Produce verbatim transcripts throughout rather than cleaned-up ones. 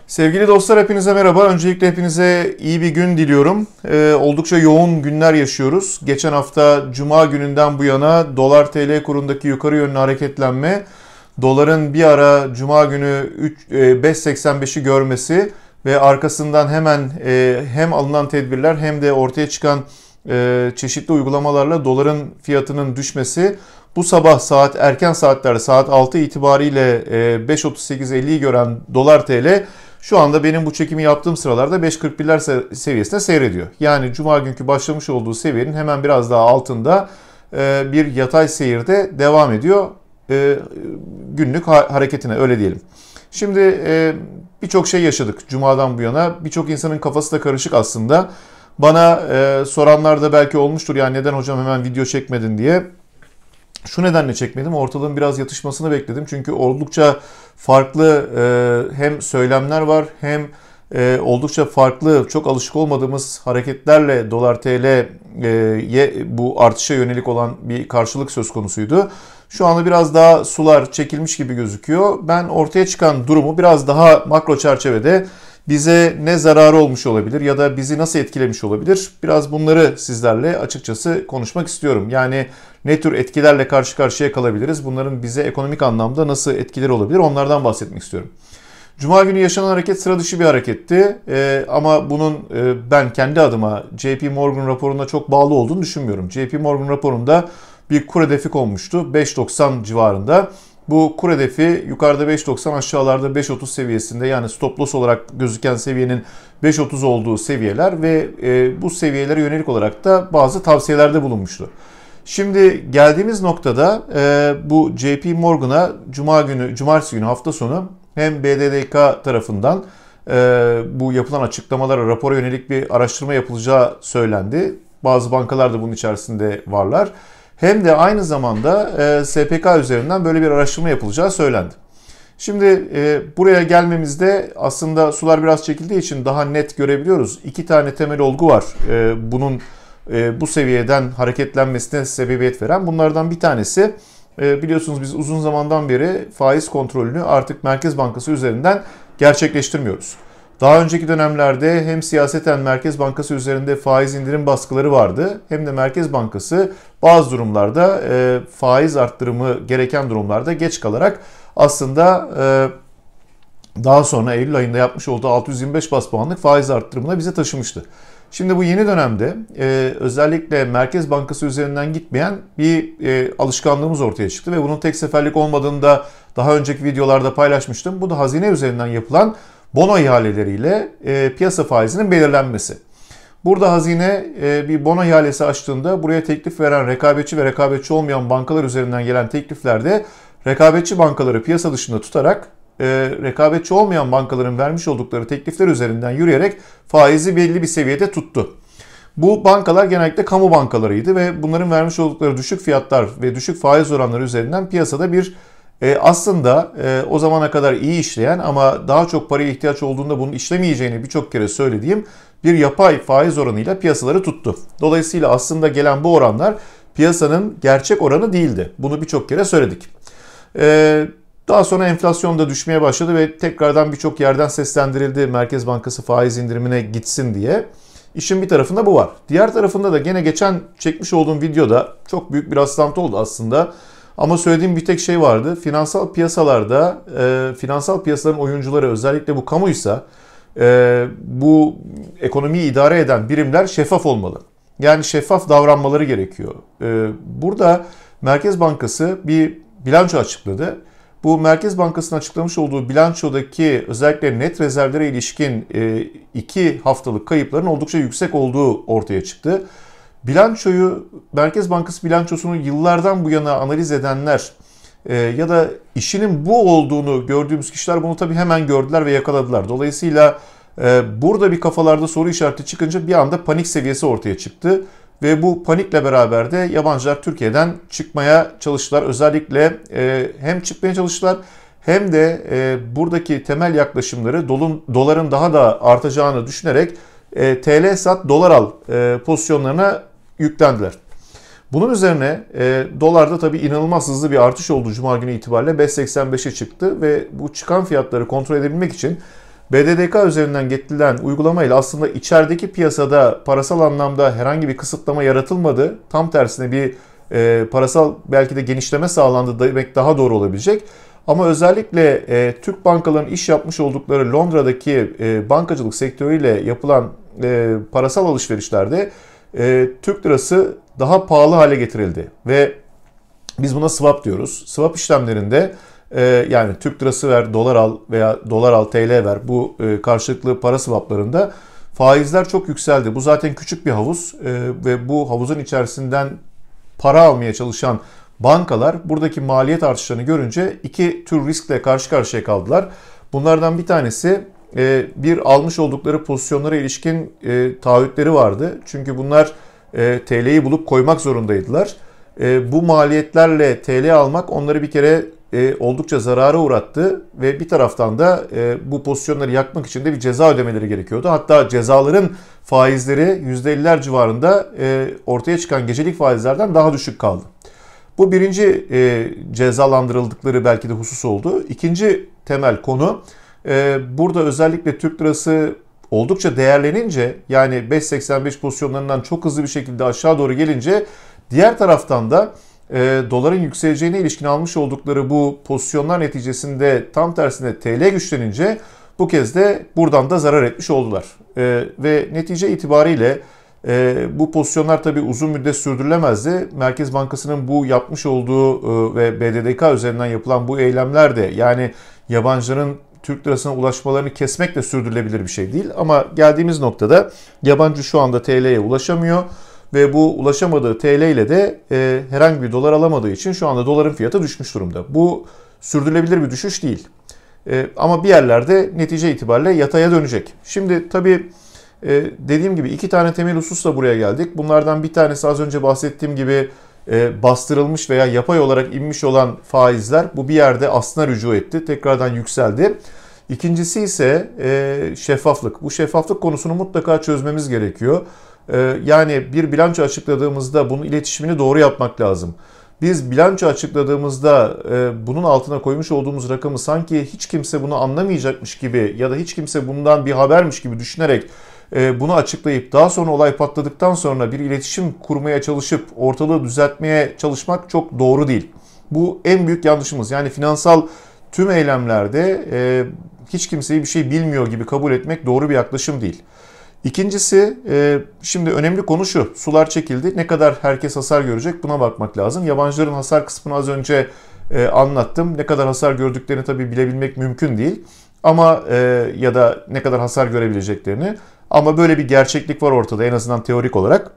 Sevgili dostlar, hepinize merhaba. Öncelikle hepinize iyi bir gün diliyorum. Ee, oldukça yoğun günler yaşıyoruz. Geçen hafta Cuma gününden bu yana dolar T L kurundaki yukarı yönlü hareketlenme, doların bir ara Cuma günü beş seksen beşi görmesi ve arkasından hemen e, hem alınan tedbirler hem de ortaya çıkan e, çeşitli uygulamalarla doların fiyatının düşmesi, bu sabah saat erken saatlerde saat altı itibariyle e, beş otuz sekiz elliyi gören dolar T L şu anda benim bu çekimi yaptığım sıralarda beş kırk birler seviyesinde seyrediyor. Yani Cuma günkü başlamış olduğu seviyenin hemen biraz daha altında bir yatay seyirde devam ediyor günlük hareketine, öyle diyelim. Şimdi birçok şey yaşadık Cuma'dan bu yana. Birçok insanın kafası da karışık aslında. Bana soranlar da belki olmuştur, yani neden hocam hemen video çekmedin diye. Şu nedenle çekmedim. Ortalığın biraz yatışmasını bekledim. Çünkü oldukça farklı hem söylemler var hem oldukça farklı, çok alışık olmadığımız hareketlerle dolar T L'ye bu artışa yönelik olan bir karşılık söz konusuydu. Şu anda biraz daha sular çekilmiş gibi gözüküyor. Ben ortaya çıkan durumu biraz daha makro çerçevede bize ne zararı olmuş olabilir ya da bizi nasıl etkilemiş olabilir? Biraz bunları sizlerle açıkçası konuşmak istiyorum. Yani ne tür etkilerle karşı karşıya kalabiliriz? Bunların bize ekonomik anlamda nasıl etkileri olabilir? Onlardan bahsetmek istiyorum. Cuma günü yaşanan hareket sıra dışı bir hareketti. Ee, ama bunun e, ben kendi adıma J P Morgan raporuna çok bağlı olduğunu düşünmüyorum. J P Morgan raporunda bir kur hedefi konmuştu beş doksan civarında. Bu kur hedefi yukarıda beş doksan, aşağılarda beş otuz seviyesinde, yani stop loss olarak gözüken seviyenin beş otuz olduğu seviyeler ve e, bu seviyelere yönelik olarak da bazı tavsiyelerde bulunmuştu. Şimdi geldiğimiz noktada e, bu J P Morgan'a Cuma günü, Cumartesi günü hafta sonu hem B D D K tarafından e, bu yapılan açıklamalara, rapora yönelik bir araştırma yapılacağı söylendi. Bazı bankalar da bunun içerisinde varlar. Hem de aynı zamanda e, S P K üzerinden böyle bir araştırma yapılacağı söylendi. Şimdi e, buraya gelmemizde aslında sular biraz çekildiği için daha net görebiliyoruz. İki tane temel olgu var e, bunun e, bu seviyeden hareketlenmesine sebebiyet veren. Bunlardan bir tanesi, e, biliyorsunuz biz uzun zamandan beri faiz kontrolünü artık Merkez Bankası üzerinden gerçekleştirmiyoruz. Daha önceki dönemlerde hem siyaseten Merkez Bankası üzerinde faiz indirim baskıları vardı, hem de Merkez Bankası bazı durumlarda e, faiz arttırımı gereken durumlarda geç kalarak aslında e, daha sonra Eylül ayında yapmış olduğu altı yüz yirmi beş bas puanlık faiz arttırımına bize taşımıştı. Şimdi bu yeni dönemde e, özellikle Merkez Bankası üzerinden gitmeyen bir e, alışkanlığımız ortaya çıktı ve bunun tek seferlik olmadığını da daha önceki videolarda paylaşmıştım. Bu da hazine üzerinden yapılan bono ihaleleriyle e, piyasa faizinin belirlenmesi. Burada hazine e, bir bono ihalesi açtığında buraya teklif veren rekabetçi ve rekabetçi olmayan bankalar üzerinden gelen tekliflerde rekabetçi bankaları piyasa dışında tutarak e, rekabetçi olmayan bankaların vermiş oldukları teklifler üzerinden yürüyerek faizi belli bir seviyede tuttu. Bu bankalar genellikle kamu bankalarıydı ve bunların vermiş oldukları düşük fiyatlar ve düşük faiz oranları üzerinden piyasada bir E aslında e, o zamana kadar iyi işleyen ama daha çok paraya ihtiyaç olduğunda bunun işlemeyeceğini birçok kere söylediğim bir yapay faiz oranıyla piyasaları tuttu. Dolayısıyla aslında gelen bu oranlar piyasanın gerçek oranı değildi. Bunu birçok kere söyledik. E, daha sonra enflasyon da düşmeye başladı ve tekrardan birçok yerden seslendirildi Merkez Bankası faiz indirimine gitsin diye. İşin bir tarafında bu var. Diğer tarafında da gene geçen çekmiş olduğum videoda çok büyük bir rastlantı oldu aslında. Ama söylediğim bir tek şey vardı. Finansal piyasalarda, e, finansal piyasaların oyuncuları, özellikle bu kamuysa, e, bu ekonomiyi idare eden birimler şeffaf olmalı. Yani şeffaf davranmaları gerekiyor. E, burada Merkez Bankası bir bilanço açıkladı. Bu Merkez Bankası'nın açıklamış olduğu bilançodaki özellikle net rezervlere ilişkin e, iki haftalık kayıpların oldukça yüksek olduğu ortaya çıktı. Bilançoyu, Merkez Bankası bilançosunu yıllardan bu yana analiz edenler e, ya da işinin bu olduğunu gördüğümüz kişiler bunu tabii hemen gördüler ve yakaladılar. Dolayısıyla e, burada bir kafalarda soru işareti çıkınca bir anda panik seviyesi ortaya çıktı. Ve bu panikle beraber de yabancılar Türkiye'den çıkmaya çalıştılar. Özellikle e, hem çıkmaya çalıştılar hem de e, buradaki temel yaklaşımları dolun, doların daha da artacağını düşünerek e, T L sat dolar al e, pozisyonlarına yüklendiler. Bunun üzerine e, dolarda tabii inanılmaz hızlı bir artış oldu Cuma günü itibariyle. beş seksen beşe çıktı ve bu çıkan fiyatları kontrol edebilmek için B D D K üzerinden getirilen uygulamayla aslında içerideki piyasada parasal anlamda herhangi bir kısıtlama yaratılmadı. Tam tersine bir e, parasal belki de genişleme sağlandı demek daha doğru olabilecek. Ama özellikle e, Türk bankalarının iş yapmış oldukları Londra'daki e, bankacılık sektörüyle yapılan e, parasal alışverişlerde e, Türk lirası daha pahalı hale getirildi. Ve biz buna swap diyoruz. Swap işlemlerinde e, yani Türk lirası ver, dolar al veya dolar al, T L ver, bu e, karşılıklı para swaplarında faizler çok yükseldi. Bu zaten küçük bir havuz e, ve bu havuzun içerisinden para almaya çalışan bankalar buradaki maliyet artışlarını görünce iki tür riskle karşı karşıya kaldılar. Bunlardan bir tanesi e, bir almış oldukları pozisyonlara ilişkin e, taahhütleri vardı. Çünkü bunlar e, T L'yi bulup koymak zorundaydılar. E, bu maliyetlerle T L almak onları bir kere e, oldukça zarara uğrattı ve bir taraftan da e, bu pozisyonları yakmak için de bir ceza ödemeleri gerekiyordu. Hatta cezaların faizleri yüzde elliler civarında e, ortaya çıkan gecelik faizlerden daha düşük kaldı. Bu birinci e, cezalandırıldıkları belki de husus oldu. İkinci temel konu e, burada özellikle Türk lirası oldukça değerlenince, yani beş seksen beş pozisyonlarından çok hızlı bir şekilde aşağı doğru gelince diğer taraftan da e, doların yükseleceğine ilişkin almış oldukları bu pozisyonlar neticesinde tam tersine T L güçlenince bu kez de buradan da zarar etmiş oldular. E, ve netice itibariyle e, bu pozisyonlar tabii uzun müddet sürdürülemezdi. Merkez Bankası'nın bu yapmış olduğu e, ve B D D K üzerinden yapılan bu eylemler de, yani yabancıların Türk lirasına ulaşmalarını kesmek de sürdürülebilir bir şey değil. Ama geldiğimiz noktada yabancı şu anda T L'ye ulaşamıyor. Ve bu ulaşamadığı T L ile de e, herhangi bir dolar alamadığı için şu anda doların fiyatı düşmüş durumda. Bu sürdürülebilir bir düşüş değil. E, ama bir yerlerde netice itibariyle yataya dönecek. Şimdi tabii e, dediğim gibi iki tane temel hususla buraya geldik. Bunlardan bir tanesi az önce bahsettiğim gibi e, bastırılmış veya yapay olarak inmiş olan faizler. Bu bir yerde aslına rücu etti. Tekrardan yükseldi. İkincisi ise e, şeffaflık. Bu şeffaflık konusunu mutlaka çözmemiz gerekiyor. Yani bir bilanço açıkladığımızda bunun iletişimini doğru yapmak lazım. Biz bilanço açıkladığımızda bunun altına koymuş olduğumuz rakamı sanki hiç kimse bunu anlamayacakmış gibi ya da hiç kimse bundan bir habermiş gibi düşünerek bunu açıklayıp daha sonra olay patladıktan sonra bir iletişim kurmaya çalışıp ortalığı düzeltmeye çalışmak çok doğru değil. Bu en büyük yanlışımız. Yani finansal tüm eylemlerde hiç kimseyi bir şey bilmiyor gibi kabul etmek doğru bir yaklaşım değil. İkincisi, şimdi önemli konu şu, sular çekildi. Ne kadar herkes hasar görecek buna bakmak lazım. Yabancıların hasar kısmını az önce anlattım. Ne kadar hasar gördüklerini tabii bilebilmek mümkün değil. Ama ya da ne kadar hasar görebileceklerini. Ama böyle bir gerçeklik var ortada, en azından teorik olarak.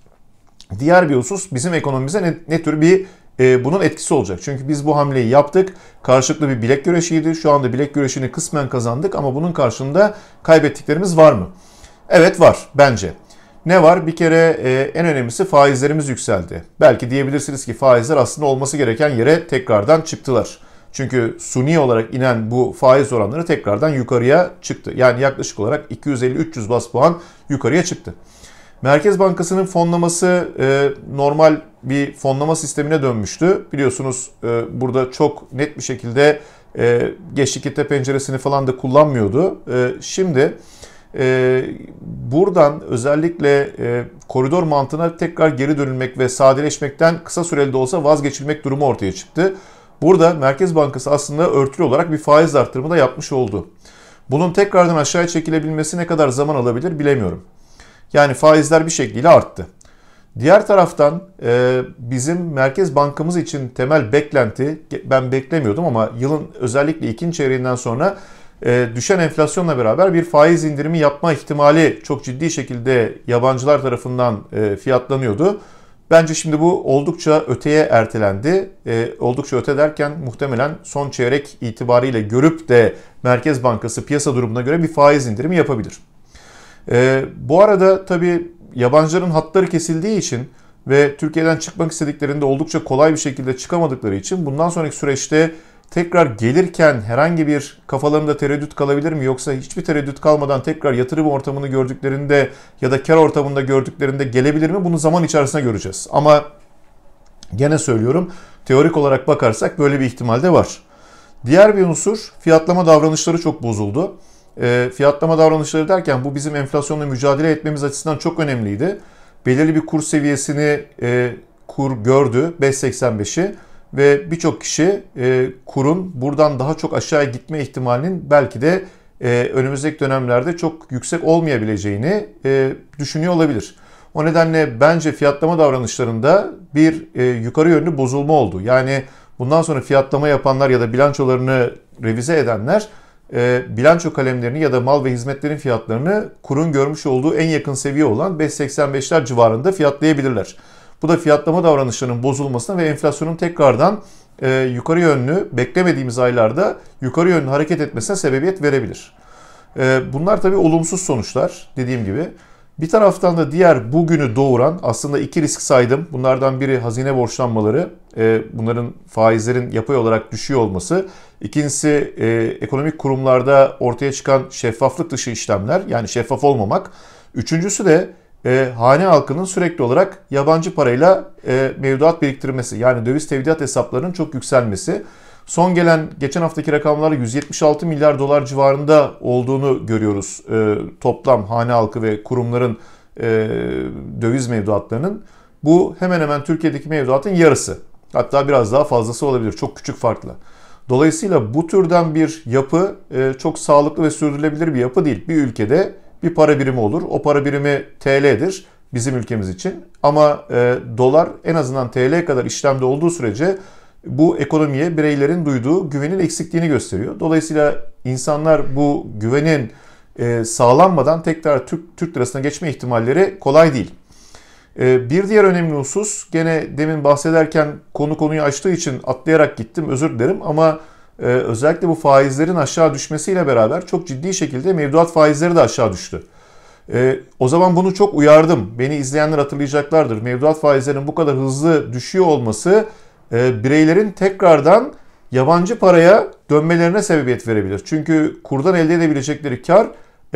Diğer bir husus, bizim ekonomimize ne, ne tür bir bunun etkisi olacak. Çünkü biz bu hamleyi yaptık. Karşılıklı bir bilek güreşiydi. Şu anda bilek güreşini kısmen kazandık ama bunun karşılığında kaybettiklerimiz var mı? Evet var bence. Ne var? Bir kere e, en önemlisi faizlerimiz yükseldi. Belki diyebilirsiniz ki faizler aslında olması gereken yere tekrardan çıktılar. Çünkü suni olarak inen bu faiz oranları tekrardan yukarıya çıktı. Yani yaklaşık olarak iki yüz elli üç yüz bas puan yukarıya çıktı. Merkez Bankası'nın fonlaması e, normal bir fonlama sistemine dönmüştü. Biliyorsunuz e, burada çok net bir şekilde e, geç likitte penceresini falan da kullanmıyordu. E, şimdi... Ee, buradan özellikle e, koridor mantığına tekrar geri dönülmek ve sadeleşmekten kısa süreli de olsa vazgeçilmek durumu ortaya çıktı. Burada Merkez Bankası aslında örtülü olarak bir faiz artırımı da yapmış oldu. Bunun tekrardan aşağıya çekilebilmesi ne kadar zaman alabilir bilemiyorum. Yani faizler bir şekliyle arttı. Diğer taraftan e, bizim Merkez Bankamız için temel beklenti, ben beklemiyordum ama yılın özellikle ikinci çeyreğinden sonra düşen enflasyonla beraber bir faiz indirimi yapma ihtimali çok ciddi şekilde yabancılar tarafından fiyatlanıyordu. Bence şimdi bu oldukça öteye ertelendi. Oldukça öte derken muhtemelen son çeyrek itibariyle görüp de Merkez Bankası piyasa durumuna göre bir faiz indirimi yapabilir. Bu arada tabii yabancıların hatları kesildiği için ve Türkiye'den çıkmak istediklerinde oldukça kolay bir şekilde çıkamadıkları için bundan sonraki süreçte tekrar gelirken herhangi bir kafalarında tereddüt kalabilir mi? Yoksa hiçbir tereddüt kalmadan tekrar yatırım ortamını gördüklerinde ya da kar ortamında gördüklerinde gelebilir mi? Bunu zaman içerisinde göreceğiz. Ama gene söylüyorum, teorik olarak bakarsak böyle bir ihtimal de var. Diğer bir unsur, fiyatlama davranışları çok bozuldu. E, fiyatlama davranışları derken bu bizim enflasyonla mücadele etmemiz açısından çok önemliydi. Belirli bir kur seviyesini e, kur gördü beş seksen beşi ve birçok kişi e, kurun buradan daha çok aşağıya gitme ihtimalinin belki de e, önümüzdeki dönemlerde çok yüksek olmayabileceğini e, düşünüyor olabilir. O nedenle bence fiyatlama davranışlarında bir e, yukarı yönlü bozulma oldu. Yani bundan sonra fiyatlama yapanlar ya da bilançolarını revize edenler e, bilanço kalemlerini ya da mal ve hizmetlerin fiyatlarını kurun görmüş olduğu en yakın seviye olan beş seksen beşler civarında fiyatlayabilirler. Bu da fiyatlama davranışlarının bozulmasına ve enflasyonun tekrardan e, yukarı yönlü beklemediğimiz aylarda yukarı yönlü hareket etmesine sebebiyet verebilir. E, bunlar tabii olumsuz sonuçlar dediğim gibi. Bir taraftan da diğer bugünü doğuran aslında iki risk saydım. Bunlardan biri hazine borçlanmaları. E, bunların faizlerin yapay olarak düşüyor olması. İkincisi e, ekonomik kurumlarda ortaya çıkan şeffaflık dışı işlemler, yani şeffaf olmamak. Üçüncüsü de e, hane halkının sürekli olarak yabancı parayla e, mevduat biriktirmesi, yani döviz tevdiat hesaplarının çok yükselmesi. Son gelen geçen haftaki rakamlarla yüz yetmiş altı milyar dolar civarında olduğunu görüyoruz e, toplam hane halkı ve kurumların e, döviz mevduatlarının. Bu hemen hemen Türkiye'deki mevduatın yarısı. Hatta biraz daha fazlası olabilir, çok küçük farkla. Dolayısıyla bu türden bir yapı e, çok sağlıklı ve sürdürülebilir bir yapı değil. Bir ülkede bir para birimi olur. O para birimi T L'dir bizim ülkemiz için. Ama e, dolar en azından T L kadar işlemde olduğu sürece bu ekonomiye bireylerin duyduğu güvenin eksikliğini gösteriyor. Dolayısıyla insanlar bu güvenin e, sağlanmadan tekrar Türk, Türk lirasına geçme ihtimalleri kolay değil. E, bir diğer önemli husus, gene demin bahsederken konu konuyu açtığı için atlayarak gittim, özür dilerim, ama e, özellikle bu faizlerin aşağı düşmesiyle beraber çok ciddi şekilde mevduat faizleri de aşağı düştü. E, o zaman bunu çok uyardım. Beni izleyenler hatırlayacaklardır. Mevduat faizlerinin bu kadar hızlı düşüyor olması bireylerin tekrardan yabancı paraya dönmelerine sebebiyet verebilir. Çünkü kurdan elde edebilecekleri kar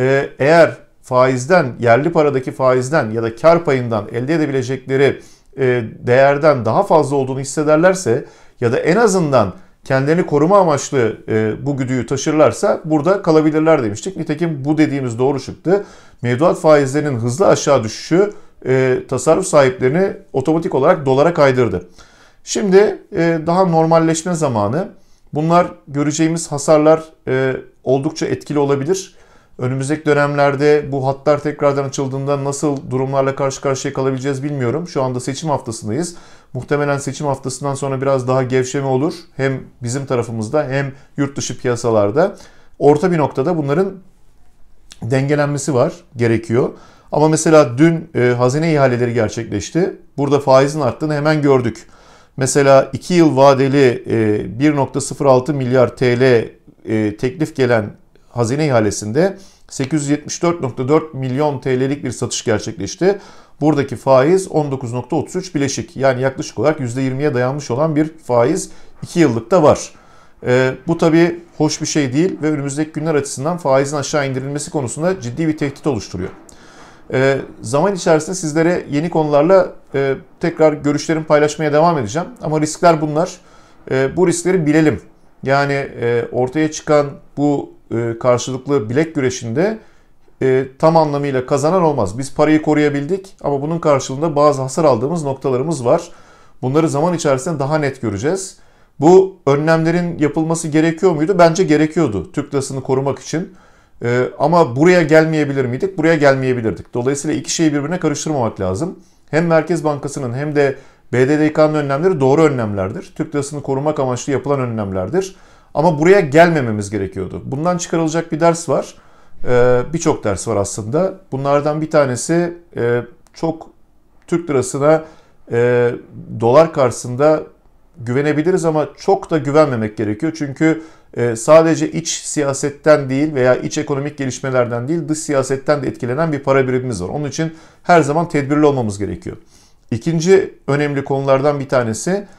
eğer faizden, yerli paradaki faizden ya da kar payından elde edebilecekleri değerden daha fazla olduğunu hissederlerse ya da en azından kendilerini koruma amaçlı bu güdüyü taşırlarsa burada kalabilirler demiştik. Nitekim bu dediğimiz doğru çıktı. Mevduat faizlerinin hızlı aşağı düşüşü tasarruf sahiplerini otomatik olarak dolara kaydırdı. Şimdi daha normalleşme zamanı. Bunlar, göreceğimiz hasarlar oldukça etkili olabilir. Önümüzdeki dönemlerde bu hatlar tekrardan açıldığında nasıl durumlarla karşı karşıya kalabileceğiz bilmiyorum. Şu anda seçim haftasındayız. Muhtemelen seçim haftasından sonra biraz daha gevşeme olur. Hem bizim tarafımızda hem yurt dışı piyasalarda. Orta bir noktada bunların dengelenmesi var, gerekiyor. Ama mesela dün e, hazine ihaleleri gerçekleşti. Burada faizin arttığını hemen gördük. Mesela iki yıl vadeli bir nokta sıfır altı milyar T L teklif gelen hazine ihalesinde sekiz yüz yetmiş dört nokta dört milyon T L'lik bir satış gerçekleşti. Buradaki faiz on dokuz nokta otuz üç bileşik, yani yaklaşık olarak yüzde yirmiye dayanmış olan bir faiz iki yıllıkta var. Bu tabii hoş bir şey değil ve önümüzdeki günler açısından faizin aşağı indirilmesi konusunda ciddi bir tehdit oluşturuyor. E, zaman içerisinde sizlere yeni konularla e, tekrar görüşlerimi paylaşmaya devam edeceğim. Ama riskler bunlar. E, bu riskleri bilelim. Yani e, ortaya çıkan bu e, karşılıklı bilek güreşinde e, tam anlamıyla kazanan olmaz. Biz parayı koruyabildik ama bunun karşılığında bazı hasar aldığımız noktalarımız var. Bunları zaman içerisinde daha net göreceğiz. Bu önlemlerin yapılması gerekiyor muydu? Bence gerekiyordu Türk lirasını korumak için. Ee, ama buraya gelmeyebilir miydik? Buraya gelmeyebilirdik. Dolayısıyla iki şeyi birbirine karıştırmamak lazım. Hem Merkez Bankası'nın hem de B D D K'nın önlemleri doğru önlemlerdir. Türk lirasını korumak amaçlı yapılan önlemlerdir. Ama buraya gelmememiz gerekiyordu. Bundan çıkarılacak bir ders var. Ee, Birçok ders var aslında. Bunlardan bir tanesi e, çok Türk lirasına e, dolar karşısında güvenebiliriz ama çok da güvenmemek gerekiyor. Çünkü sadece iç siyasetten değil veya iç ekonomik gelişmelerden değil, dış siyasetten de etkilenen bir para birimimiz var. Onun için her zaman tedbirli olmamız gerekiyor. İkinci önemli konulardan bir tanesi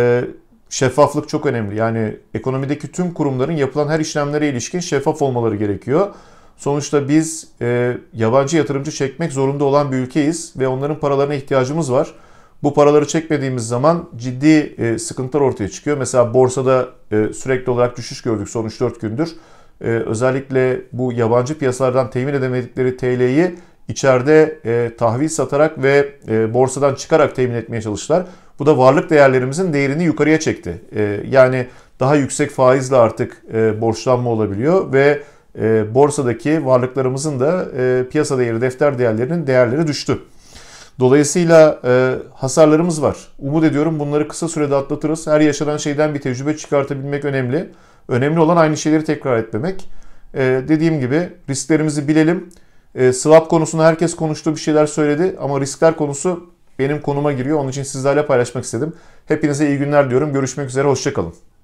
şeffaflık çok önemli. Yani ekonomideki tüm kurumların yapılan her işlemlere ilişkin şeffaf olmaları gerekiyor. Sonuçta biz yabancı yatırımcı çekmek zorunda olan bir ülkeyiz ve onların paralarına ihtiyacımız var. Bu paraları çekmediğimiz zaman ciddi sıkıntılar ortaya çıkıyor. Mesela borsada sürekli olarak düşüş gördük son üç dört gündür. e, özellikle bu yabancı piyasalardan temin edemedikleri T L'yi içeride e, tahvil satarak ve e, borsadan çıkarak temin etmeye çalıştılar. Bu da varlık değerlerimizin değerini yukarıya çekti. E, yani daha yüksek faizle artık e, borçlanma olabiliyor ve e, borsadaki varlıklarımızın da e, piyasa değeri, defter değerlerinin değerleri düştü. Dolayısıyla e, hasarlarımız var. Umut ediyorum bunları kısa sürede atlatırız. Her yaşanan şeyden bir tecrübe çıkartabilmek önemli. Önemli olan aynı şeyleri tekrar etmemek. E, dediğim gibi risklerimizi bilelim. E, swap konusunda herkes konuştu, bir şeyler söyledi ama riskler konusu benim konuma giriyor. Onun için sizlerle paylaşmak istedim. Hepinize iyi günler diyorum. Görüşmek üzere, hoşça kalın.